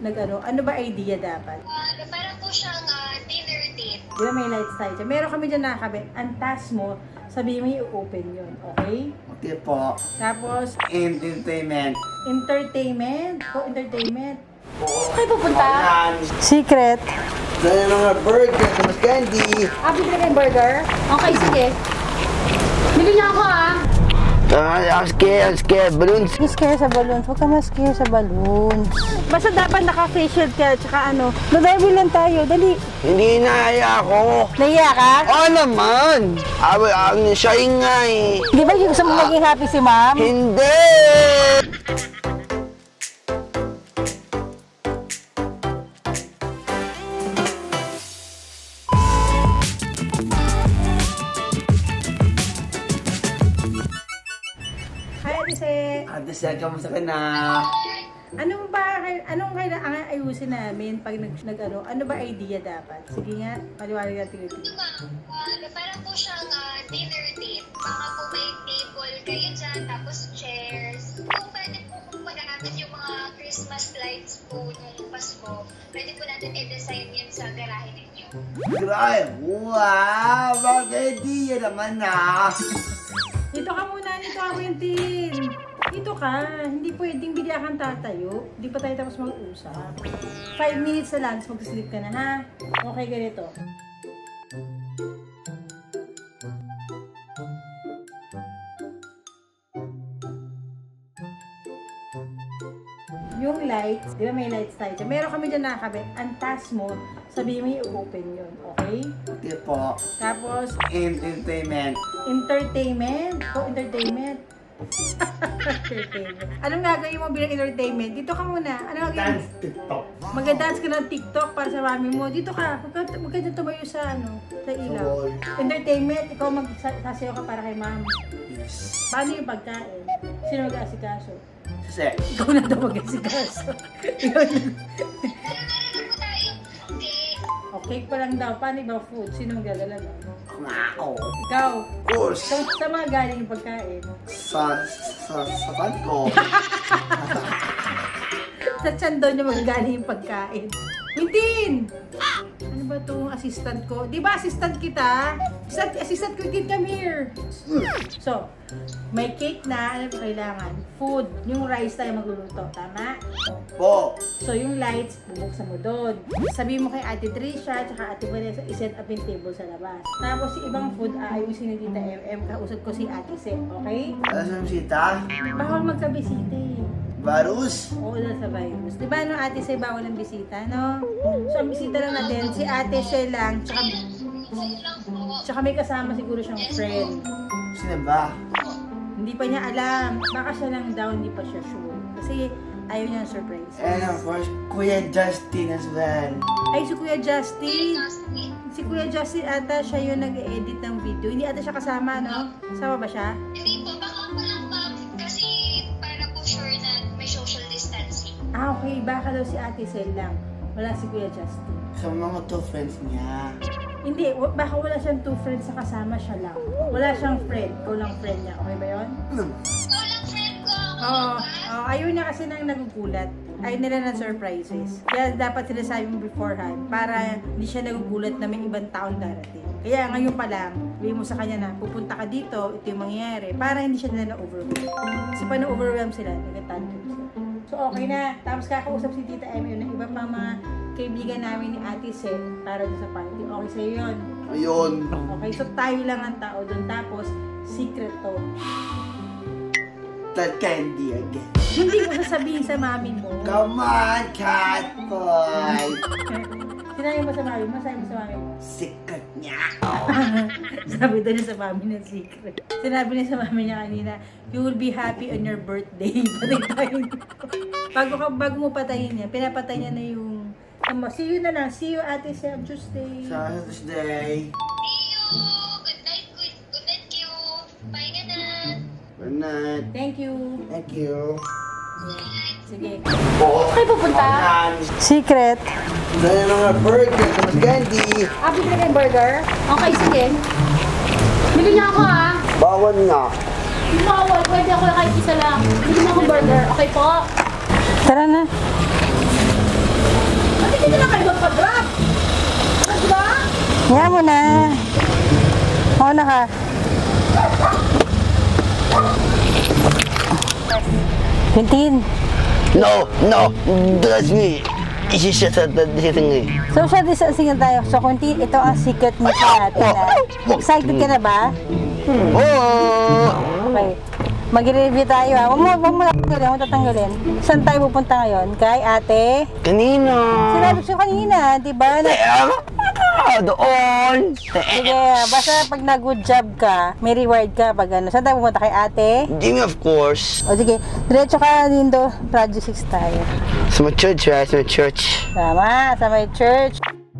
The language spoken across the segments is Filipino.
ano ba idea dapat? Parang po siyang dinner date. Di ba may lights tayo dyan? Meron kami dyan nakakabit. Ang task mo, sabihin mo i-open yun, okay? Okay po. Tapos, Entertainment. entertainment. Entertainment. Kayo pupunta? Secret. Dahil mga burger, mas candy. Bibili kayong burger? Okay, sige. Bili niya ako I'm scared. Balloons. Scare sa balloons. Huwag ka ma-scare sa balloons. Basta dapat naka-face shield ka, tsaka Dodebbil lang tayo. Dali. Hindi naaya ako. Nahiya ka? Oo naman. Siya nga eh. Di ba gusto mo maging happy si ma'am? Hindi. Ate Sel, kamusta ka na? Anong kailangan ayusin namin pag ano ba idea dapat? Sige nga, paliwanag natin ito. Parang po siyang dinner date. Baka po may table kayo dyan, tapos chairs. Kung pwede po kung natin yung mga Christmas lights po nung Pasko, pwede po natin i-design yun sa garahe ninyo. Grabe! Wow! Bagay idea naman na! Dito ka muna, nito ako yung tin. Dito ka, hindi pwedeng bigla kang tatayo. Hindi pa tayo tapos mag-usap. 5 minutes na lang, mag-sleep ka na ha. Okay, ganito. Yung lights, di ba may lights tayo dyan? Meron kami dyan nakakabit. Ang task mo, sabihin mo i-open yun, okay? Okay po. Tapos, Entertainment. entertainment. Entertainment. Anong gagawin mo bilang entertainment? Dito ka muna. Ano gagawin? Dance TikTok. Mag-dance ka ng TikTok para sa mami mo. Dito ka. Huwag ka dyan tumayo sa sa ilaw. Entertainment. Ikaw magsasayaw ka para kay mami. Yes. Paano yung pagkain? Sino mag-aasikaso? Kasi, Ikaw na daw mag-aasikaso. Okay pa lang daw. Paano ba food? Sino magdadala na? ako. Ikaw. Of course. Sa mga galing yung pagkain. Sa pan ko. Sa tiyan daw niya magagaling yung pagkain. Wintin! Ano ba itong assistant ko? Di ba assistant kita? Assistant ko din, come here. So, may cake na. Ano ba kailangan? Food. Yung rice tayo magluluto. Tama? Po. So, yung lights, bubuksan mo doon. Sabihin mo kay Ate Trisha, tsaka Ate Vanessa, iset up yung table sa labas. Tapos, yung ibang food, aayusin ni Tita MM. Kausap ko si Ate Sep, okay? Ano sa bisita? Bawal magkabisita eh. Barus? Oo, sa virus. Di ba, no, Ate Sel, bawal ang bisita, no? So, ang bisita lang natin, si Ate Sel lang, tsaka may kasama siguro siyang friend. Sino ba? Hindi pa niya alam. Baka siya lang daw, hindi pa siya sure. Kasi, ayaw niya ng surprise. And of course, Kuya Justin as well. Ay, si Kuya Justin. Si Kuya Justin ata siya yung nag-edit ng video. Hindi ata siya kasama, no? Kasama ba siya? Hindi po, baka walang kasi para po sure na may social distancing. Okay. Baka daw si Ate Sel lang. Wala si Kuya Justin. Sa mga two friends niya. Hindi, baka wala siyang two friends sa kasama siya lang. Wala siyang friend. Ikaw lang friend niya. Okay ba yun? Walang friend ko. Oo. Ayaw niya kasi nang nagugulat. Ayaw nila ng surprises. Kaya dapat sinasabi mo beforehand para hindi siya nagugulat na may ibang taong darating. Kaya ngayon pa lang, sabihin mo sa kanya na pupunta ka dito, ito yung mangyayari. Para hindi siya nila na-overwhelm. Kasi pa na-overwhelm sila, nag-tantrum sila. So okay na. Tapos kakausap si Tita Emmy ng iba pang mga kaibigan namin ni Ate Sel para doon sa party. Okay sa'yo yun? Ayun. Okay, so tayo lang ang tao doon. Tapos, secret to. That candy again. Hindi mo sasabihin sa mami mo. Come on, cat boy. Sinabi mo sa mami mo? Sabi mo sa mami mo? Secret niya. Sabi daw niya sa mami ng secret. Sinabi niya sa mami niya kanina, you will be happy on your birthday. Patay tayo. Bago mo patayin niya, pinapatay niya na yung... See you na lang. See you, Ate Sel, on Tuesday. Sa Tuesday. See you. Good night, good night you. Pahinga na. Good night. Thank you. Thank you. Sige. Kayo pupunta? Secret. Dahil mga burger, mas candy. Bibili kayong burger? Okay, sige. Bili niya ako Bawal nga. Hindi bawal. Pwede ako kahit isa lang. Bili niya akong burger. Okay po? Tara na. mo na. Mauna ka. Quintin. No, trust me. Isisya sa disising Social distancing na tayo. So, Quintin, ito ang secret mission natin. Excited ka na ba? Oh! Okay. Mag-review tayo ha. Huwag mo tatanggalin. Saan tayo pupunta ngayon? Kay ate? Kanina. Sinabi ko kanina, di ba? Doon. Sige, basta pag nag-good job ka, may reward ka pag ano. Saan tayo pupunta kay ate? Jimmy, of course. O sige, diretso ka din do. Project 6 tayo. Sa my church, right? Sa my church. Tama, sa may church.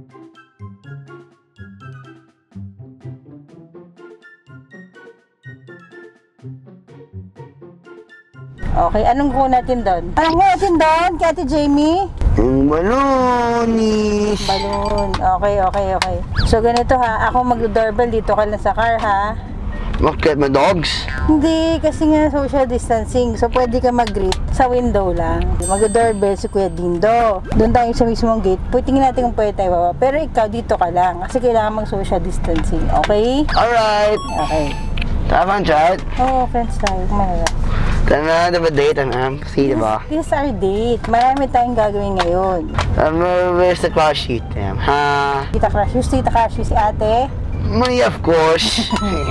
Okay, anong kuha natin doon? Anong kuha natin doon, kay Ate Jamie? Ang balonis. Balloon. Okay. So, ganito ha. Ako mag-doorbell dito ka lang sa car ha. Bakit? My dogs? Hindi, kasi nga social distancing. So, pwede ka mag-greet sa window lang. Mag-doorbell si Kuya Dindo. Doon tayo sa mismong gate. Tingnan natin kung pwede tayo baba. Pero ikaw, dito ka lang. Kasi kailangan mag-social distancing. Okay? Alright. Okay. Tama, chat. Oo, friends tayo. Malala. Tama, diba date, Kasi diba? This is our date. Marami tayong gagawin ngayon. Where's the class sheet, ha? Tita Crush, si ate. Money, of course.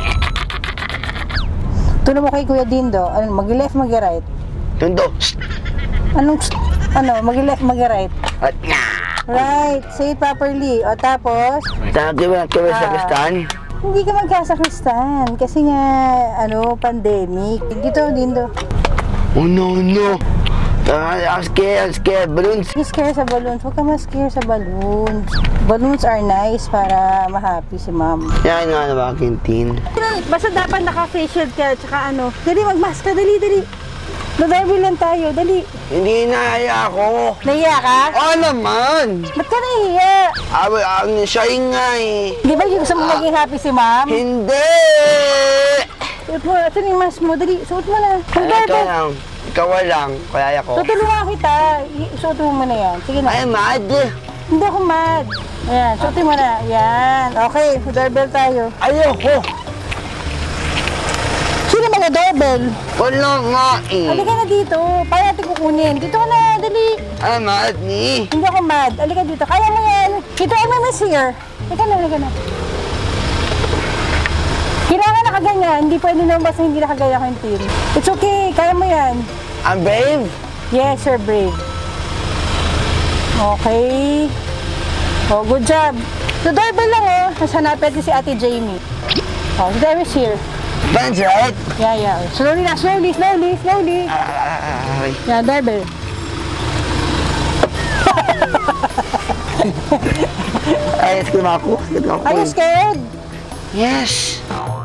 Tulong mo kay Kuya Dindo. Ano, mag-left, mag-right? Tundo. Mag-left, mag-right? At Right. Say it properly. O tapos? Diba, sa Kristan? Hindi ka magkasakristan kasi nga, pandemic. Dito, Dindo. Oh, no. I'm scared. Balloons. Hindi scare sa balloons. Huwag ka ma-scare sa balloons. Balloons are nice para ma-happy si ma'am. Yan nga ba, Quintin? Basta dapat naka-face shield ka, tsaka Dali, mag-mask ka. Dali. Dodorbil lang tayo. Dali. Hindi nahiya ako. Nahiya ka? Oo naman. Ba't ka nahiya? Siya nga eh. Di ba gusto mo maging happy si ma'am? Hindi! Suot mo. Ito na yung mask mo. Dali, suot mo na. Ito lang. Ikaw lang. Kaya ko. Tutulungan kita. Suot mo muna yan. Sige na. Ay, mad. Hindi ako mad. Ayan, suotin mo na. Yan. Okay, doorbell tayo. Ayoko. Sino mag-doorbell? Wala nga eh. Halika na dito. Paano natin kukunin? Dito ka na, dali. Ay, mad ni. Hindi ako mad. Halika dito. Kaya mo yan. Dito ay may miss here. Halika na. Kailangan nakaganyan. Hindi pwede naman basta hindi nakaganyan kang team. It's okay. Kaya mo yan. I'm brave. Yes, you're brave. Okay. Oh, good job. The doorbell lang Hanapin natin si Ate Jamie. Oh, the driver is here. That's right. Yeah. Slowly. Yeah, doorbell. Ay, scared ako. Are you scared? Yes.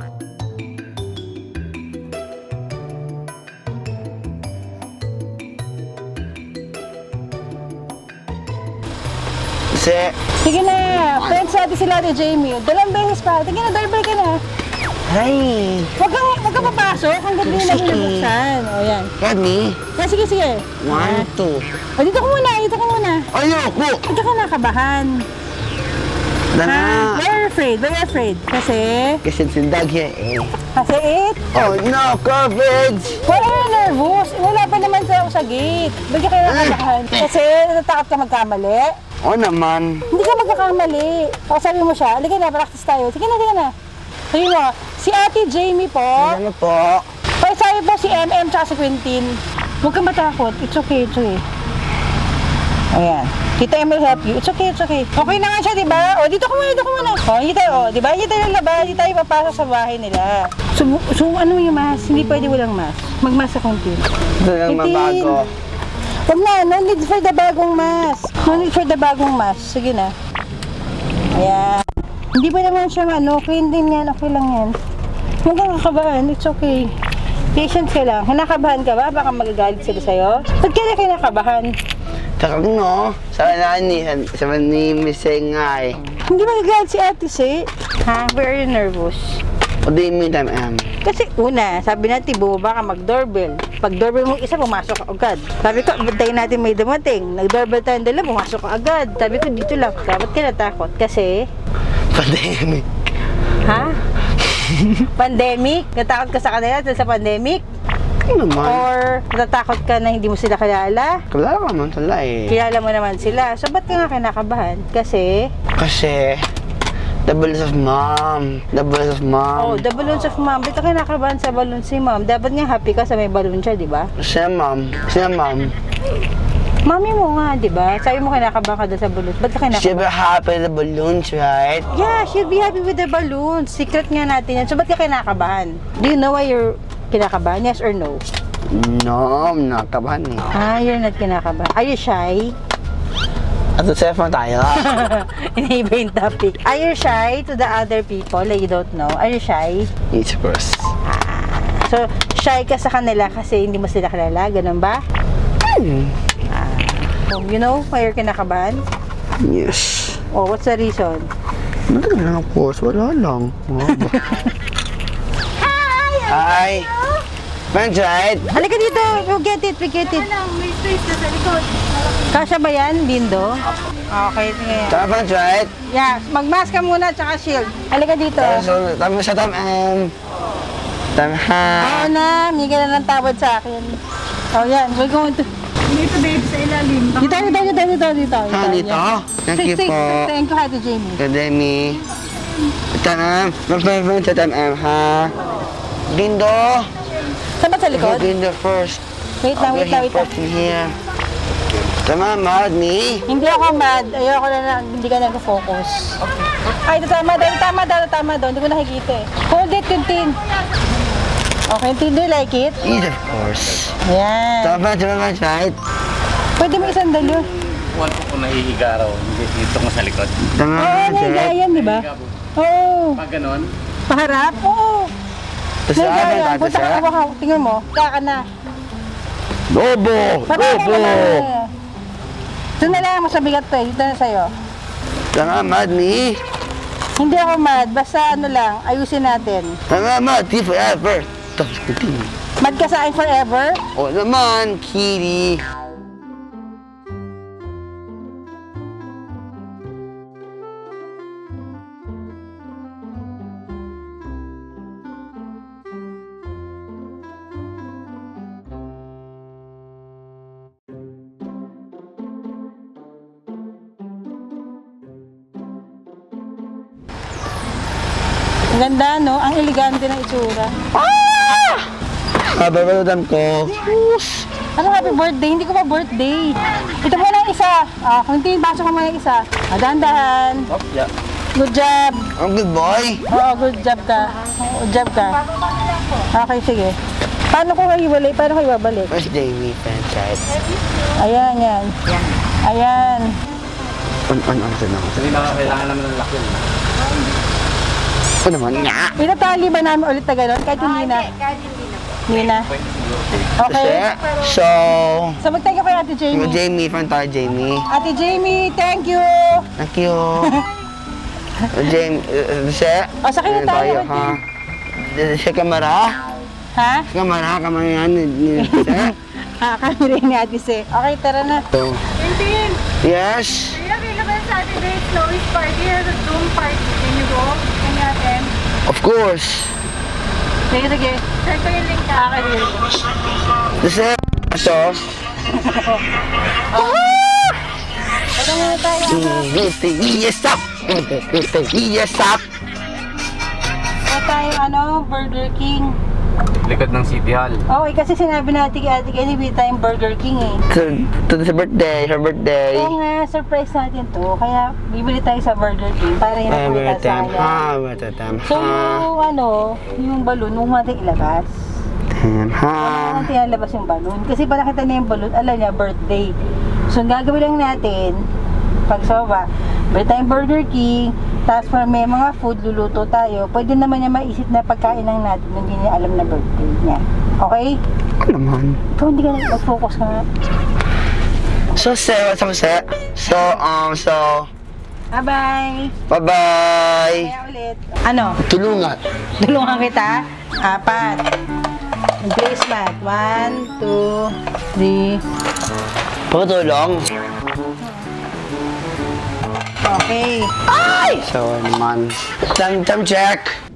Sige na. Friends natin sila Ate Jamie. 2 beses pa. Sige na, doorbell ka na. Ay. Huwag kang papasok hanggang di na binubuksan. O, yan. Rodney. Sige. 1, 2. O, dito ka muna. Ayoko. Dito ka nakabahan. Dana. Very afraid. Kasi Sindag yan eh. Kasi it? Oh no, coverage! Wala na nervous. Wala pa naman sa gate. Bagay kayo nakakabahan. Kasi natatakot ka magkamali. Oo naman. Hindi ka magkakamali. O, sabi mo siya, halika na, practice tayo. Sige na. Sabi mo, si Ate Jamie po. Ano po? Sabi po si MM tsaka si Quintin. Huwag kang matakot. It's okay. Ayan. Tita M will help you. It's okay. Okay na nga siya, di ba? O, dito ka muna. O, di ba? Hindi tayo labas. Hindi tayo papasok sa bahay nila. So ano yung mask? Hindi pwede walang mask. Mag-mask sa Quintin. Ito lang mabago. Huwag na. No need for the bagong mask. Sige na. Ayan. Hindi pa naman siya Quintin yan. Okay lang yan. Huwag kang kakabahan. It's okay. Patient ka lang. Kinakabahan ka ba? Baka magagalit sila sa'yo. Ba't ka na kinakabahan? Takag no. Sa ni Miseng nga eh. Hindi magagalit si Ate Si. Ha? Very nervous. What do you mean, Kasi una, sabi natin, bumaba ka mag-doorbell. Pag doorbell mo isa, pumasok ka agad. Sabi ko, bantayin natin may dumating. Nag-doorbell tayong dala, pumasok ka agad. Sabi ko, dito lang. Dapat ka natakot. Kasi Pandemic. Ha? Pandemic? Natakot ka sa kanila dahil sa pandemic? Ano naman? Or natatakot ka na hindi mo sila kilala? Kilala ka naman sila eh. Kilala mo naman sila. So, ba't ka nga kinakabahan? Kasi... Kasi, the balloons of mom. The balloons of mom. Oh, the balloons of mom. Ba't ka kinakabahan sa balloon si mom? Dapat nga happy ka sa may balloon siya, di ba? Siya mom. Siya mom. Mami mo nga, di ba? Sabi mo kinakabahan ka doon sa balloon. Ba't ka kinakabahan? She'll be happy with the balloons, right? Yeah, she'll be happy with the balloons. Secret nga natin yan. So, ba't ka kinakabahan? Do you know why you're kinakabahan? Yes or no? No, I'm not kabahan eh. Ah, you're not kinakabahan. Are you shy? At the cellphone tayo. Iniiba yung topic. Are you shy to the other people that you don't know? Are you shy? Yes, of course. So, shy ka sa kanila kasi hindi mo sila kilala? Ganun ba? So, you know why you're kinakabahan? Yes. Oh, what's the reason? Matagal lang of course. Wala lang. Hi! Friends, right? Halika dito! We get it, we get it. May space ka sa likod. Kasya ba yan, Lindo? Okay, sige. Tama, friends, right? Yeah, mag-mask ka muna, tsaka shield. Halika dito. So, tama siya, Tama ha. Oo na, hindi ka na ng tawad sa akin. Oh, yan. We're going to... Dito babe, sa ilalim. Dito. Ha, dito? Thank you po. Thank you, Ate Jamie. Academy. Tanam. Mag-friend sa tanam, ha? Lindo. Saan ba sa likod? Lindo first. Wait lang. First in here. Tama, mad me. Hindi ako mad. Ayoko na hindi ka nag-focus. Ay, tama daw. Hindi ko nakikita eh. Hold it, Tintin. Okay, Tintin, do you like it? Yes, of course. Ayan. Tama, right? Pwede mo isandal yun. One po kung nahihiga raw, dito nga sa likod. Tama, Oo, nahiga yan, di ba? Oo. Pag ganon, Paharap? Oo. Tapos Nahiga ano, yan. Punta ka ka. Tingnan mo. Kaka na. Lobo! Patay ka na. Ito na lang, masabigat to eh. Dito na sa'yo. Tama, mad me. Hindi ako mad. Basta ano lang, ayusin natin. Tama, mad me forever. Tapos continue. Mad ka sa akin forever? O naman, kitty. Ang ganda, no? Ang elegante ng itsura. Babalutan ko. Ano happy birthday? Hindi ko pa birthday. Ito mo lang isa. Kung hindi, baso ko mo lang isa. Dahan-dahan. yeah. Good job. I'm good boy. Oo, good job ka. Good job ka. Okay, sige. Paano ko kayo iwalay? Paano kayo babalik? First day we franchise. Ayan, yan. Ayan. On, sa naman. Hindi na kailangan naman ng lock yun. O naman, nga. Itatali ba namin ulit na gano'n? Kahit hindi na. Hindi na. Okay. So, So, mag-thank you kay Ate Jamie. Jamie, from tayo, Jamie. Ate Jamie, thank you! Thank you. Jamie, siya. O, sakay na tayo. Ha? Siya kamera? Ha? Kamera yan. Siya. Kami rin ni Ate Se. Okay, tara na. So, Tintin, yes. are you available Saturday at Chloe's party or the Zoom party? Can you go? Can you attend? Of course. Sige, sige. Share ko yung link ka. Okay, rin. Kasi, so, Ito muna tayo. yes up. Yes up. Ito tayo, Burger King. Likod ng City Hall. Okay, kasi sinabi natin kay Ate Kenny, bili tayong Burger King eh. To sa birthday, her birthday. Oo nga, surprise natin to. Kaya, bibili tayo sa Burger King para yung nakita sa kanya. So, yung balloon, huwag natin ilabas. Huwag natin ilabas yung balloon. Kasi pag nakita niya yung balloon, alam niya, birthday. So, ang gagawin lang natin, pag soba, bili tayong Burger King, tapos may mga food, luluto tayo. Pwede naman niya maisip na pagkain lang natin nung hindi niya alam na birthday niya. Okay? Ano naman? Ikaw hindi ka nag-focus ka nga. So, Bye-bye! bye-bye. Kaya ulit. Ano? Tulungan. Tulungan kita. 4. Placement. 1, 2, 3. Patulong. Okay. Ay! So naman. Time check.